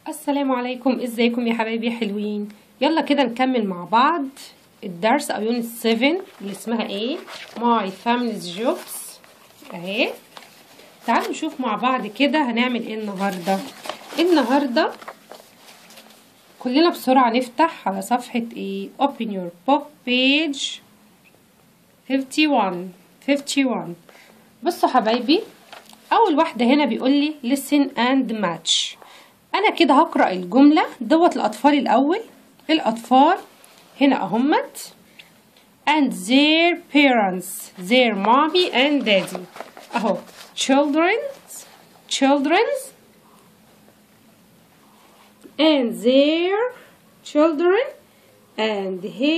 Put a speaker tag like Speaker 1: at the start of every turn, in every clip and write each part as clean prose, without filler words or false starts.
Speaker 1: السلام عليكم، ازيكم يا حبايبي حلوين؟ يلا كده نكمل مع بعض الدرس او يونت 7 اللي اسمها ايه؟ My Family's Jobs اهي. تعالوا نشوف مع بعض كده هنعمل ايه النهارده. كلنا بسرعة نفتح على صفحة ايه؟ Open your book page 51. بصوا حبايبي، اول واحدة هنا بيقول لي listen and match. انا كده هقرأ الجملة دوت الاطفال الاول. الاطفال هنا اهمت and their parents, their mommy and daddy اهو children's and their children and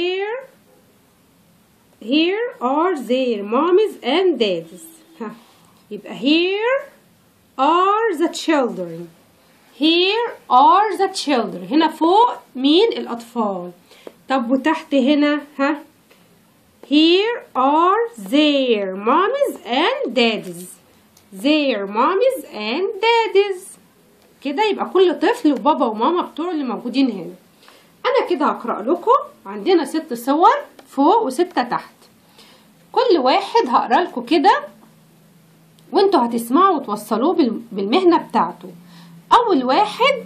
Speaker 1: here are their mommies and daddies. يبقى here are the children. Here are the children. هنا فوق مين؟ الأطفال. طب وتحت هنا Here are their mommies and daddies. Their mommies and daddies. كده يبقى كل طفل وبابا وماما بتوعه اللي موجودين هنا. أنا كده هقرأ لكم. عندنا 6 صور فوق و6 تحت. كل واحد هقرأ لكم كده وانتوا هتسمعوا وتوصلوه بالمهنة بتاعته. أول واحد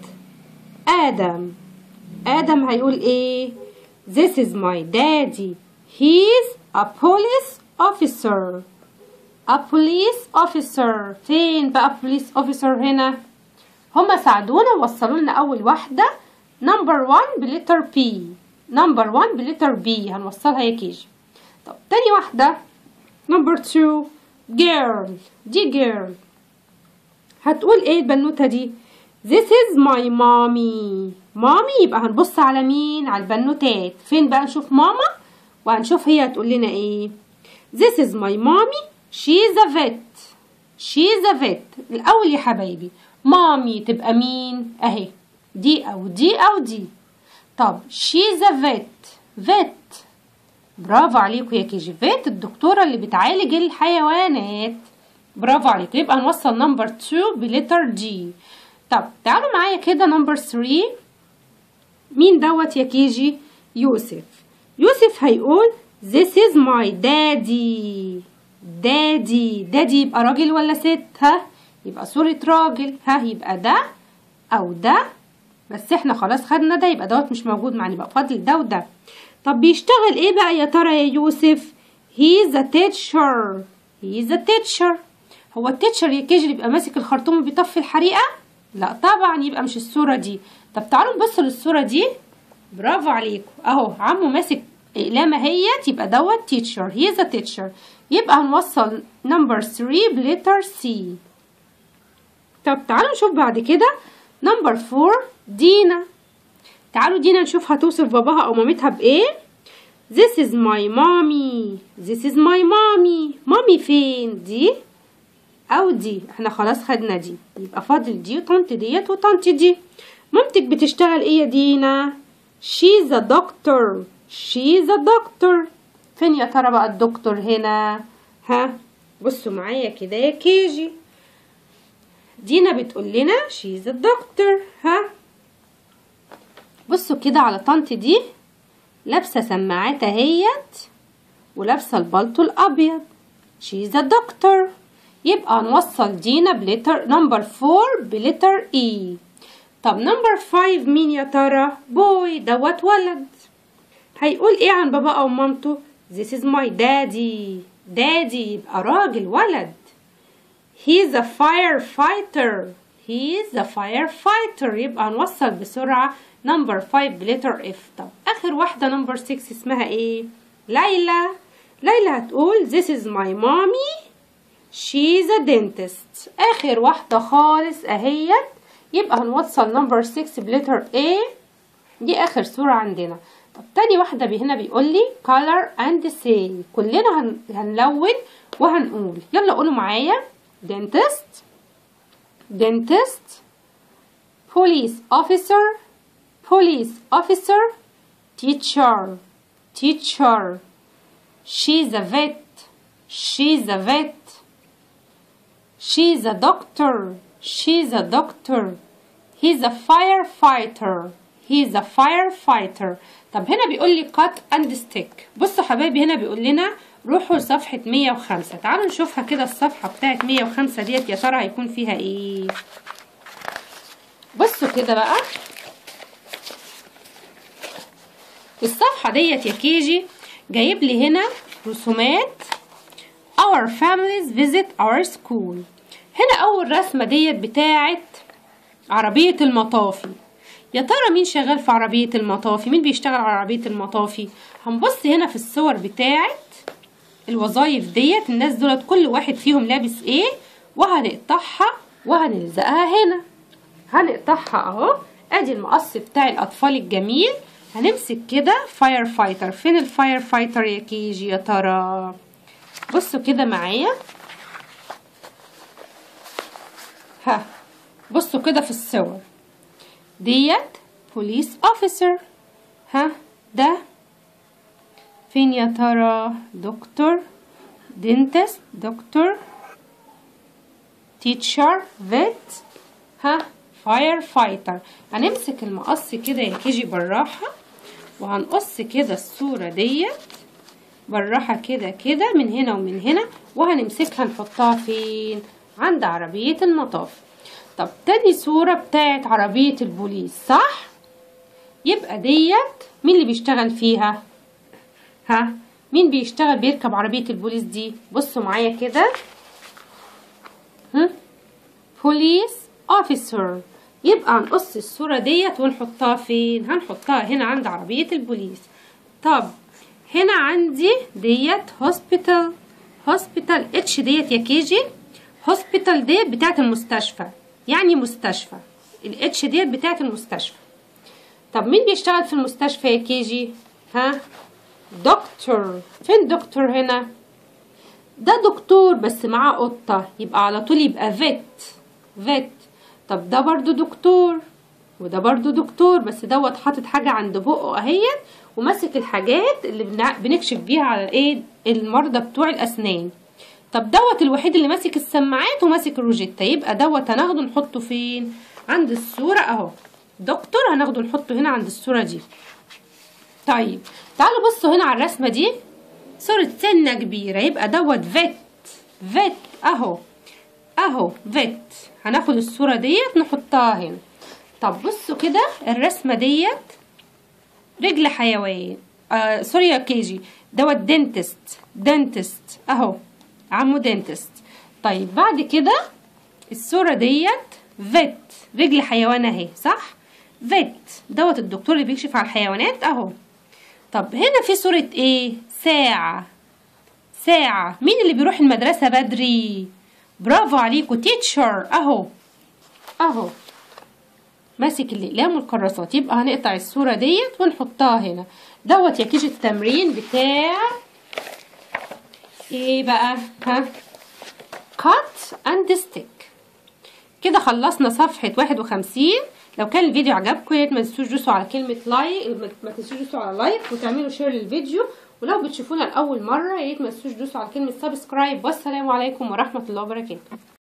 Speaker 1: آدم هيقول إيه؟ This is my daddy. He's a police officer. A police officer. فين بقى police officer هنا؟ هما ساعدونا ووصلوا لنا أول واحدة number 1 بلتر P. number 1 بلتر B هنوصلها يا كيجي. طب تاني واحدة number 2 girl. دي girl هتقول إيه البنوتة دي؟ This is my mommy. مامي يبقى هنبص على مين؟ على البنوتات. فين بقى نشوف ماما وهنشوف هي هتقول لنا ايه. This is my mommy. She's a vet. الأول يا حبايبي مامي تبقى مين؟ اهي دي أو دي أو دي. طب she's a vet. برافو عليكم يا كيجي. vet الدكتورة اللي بتعالج الحيوانات. برافو عليكم. يبقى هنوصل نمبر 2 بلتر جي. طب تعالوا معايا كده نمبر 3. مين دوت يا كيجي؟ يوسف هيقول This is my daddy. دادي يبقى راجل ولا ست؟ يبقى صورة راجل. يبقى ده أو ده، بس احنا خلاص خدنا ده يبقى دوت مش موجود معانا، يبقى فاضل ده وده. طب بيشتغل ايه بقى يا ترى يا يوسف؟ He's a teacher. هو التيتشر يا كيجي يبقى ماسك الخرطوم وبيطفي الحريقة؟ لا طبعا، يبقى مش الصورة دي. طب تعالوا نبص للصورة دي. برافو عليكم اهو عمو ماسك اقلامة اهيت، يبقى دوت تيتشر. هي ذا تيتشر. يبقى هنوصل نمبر 3 بلتر سي. طب تعالوا نشوف بعد كده نمبر 4 دينا. تعالوا دينا نشوف هتوصف باباها او مامتها بايه. This is my mommy. مامي فين؟ دي او دي. احنا خلاص خدنا دي، يبقى فاضل دي وطنط ديت وطنط دي. مامتك بتشتغل ايه يا دينا؟ she's a doctor. فين يا ترى بقى الدكتور هنا؟ بصوا معايا كده يا كيجي. دينا بتقول لنا she's a doctor. بصوا كده على طنط دي، لابسه سماعات اهيت ولابسه البلطو الابيض. she's a doctor. يبقى هنوصل دينا بلتر نمبر 4 بلتر اي. طب نمبر 5 مين يا ترى؟ بوي دوت ولد. هيقول ايه عن بابا او مامته؟ This is my daddy. يبقى راجل ولد. He's a firefighter. يبقى هنوصل بسرعة نمبر 5 بلتر اف. طب اخر واحدة نمبر 6 اسمها ايه؟ ليلى هتقول This is my mommy. She's a dentist. اخر واحدة خالص اهيت. يبقى هنوصل نمبر 6 بلتر A. دي اخر صورة عندنا. طب تاني واحدة هنا بيقول لي color and say. كلنا هنلون وهنقول. يلا قولوا معايا dentist, police officer, teacher. She's a vet. She's a doctor. he's a firefighter. he's a firefighter. طب هنا بيقول لي cut and stick. بصوا حبايبي هنا بيقول لنا روحوا لصفحة 105. تعالوا نشوفها كده الصفحة بتاعت 105 ديت يا ترى هيكون فيها ايه. بصوا كده بقى الصفحة ديت يا كيجي جايب لي هنا رسومات our families visit our school. هنا اول رسمة ديت بتاعت عربية المطافي. يا ترى مين شغال في عربية المطافي؟ مين بيشتغل على عربية المطافي؟ هنبص هنا في الصور بتاعت الوظايف ديت، الناس دولت كل واحد فيهم لابس ايه، وهنقطعها وهنلزقها هنا. هنقطعها اهو. ادي المقص بتاع الاطفال الجميل. هنمسك كده فاير فايتر. فين الفاير فايتر يا كيجي يا ترى؟ بصوا كده معايا. ها بصوا كده في الصور ديت بوليس اوفيسر. ها ده فين يا ترى؟ دكتور، دينتست، دكتور، تيتشر، فيت، ها فاير فايتر. هنمسك المقص كده يا كيجي بالراحة وهنقص كده الصورة ديت بالراحة كده كده من هنا ومن هنا، وهنمسكها نحطها فين؟ عند عربية المطاف. طب تاني صورة بتاعت عربية البوليس، صح؟ يبقى ديت مين اللي بيشتغل فيها؟ ها مين بيشتغل بيركب عربية البوليس دي؟ بصوا معايا كده. بوليس اوفيسر. يبقى هنقص الصورة ديت ونحطها فين؟ هنحطها هنا عند عربية البوليس. طب هنا عندي ديت هوسبيتال. هوسبيتال اتش ديت يا كيجي. هوسبيتال ديت بتاعت المستشفى، يعني مستشفى. الاتش ديت بتاعت المستشفى. طب مين بيشتغل في المستشفى يا كيجي؟ ها دكتور. فين دكتور هنا؟ ده دكتور بس معاه قطة، يبقى على طول يبقى فيت. فيت. طب ده برضو دكتور وده برضو دكتور، بس دوت حاطط حاجة عند بقه اهيت وماسك الحاجات اللي بنكشف بيها على ايه المرضى بتوع الاسنان. طب دوت الوحيد اللي ماسك السماعات وماسك الروجيتا، يبقى دوت هناخده نحطه فين؟ عند الصورة اهو. دكتور هناخده نحطه هنا عند الصورة دي. طيب تعالوا بصوا هنا على الرسمة دي، صورة سنة كبيرة، يبقى دوت فيت. فيت اهو اهو فيت. هناخد الصورة ديت نحطها هنا. طب بصوا كده الرسمة ديت رجل حيوان. سوري يا كيجي، دوت دنتست. دنتست اهو عمو دنتست. طيب بعد كده الصورة ديت فيت، رجل حيوان اهي، صح؟ فيت دوت الدكتور اللي بيكشف على الحيوانات اهو. طب هنا في صورة ايه؟ ساعة. ساعة. مين اللي بيروح المدرسة بدري؟ برافو عليكم، تيتشر اهو اهو ماسك الاقلام والكراسات. يبقى هنقطع الصورة ديت ونحطها هنا. دوت يا كيجي التمرين بتاع ايه بقى؟ ها cut and stick. كده خلصنا صفحة 51. لو كان الفيديو عجبكم يا ريت ما تنسوش تدوسوا على كلمة لايك، ما تنسوش تدوسوا على لايك وتعملوا شير للفيديو، ولو بتشوفونا لأول مرة يا ريت ما تنسوش تدوسوا على كلمة سبسكرايب. والسلام عليكم ورحمة الله وبركاته.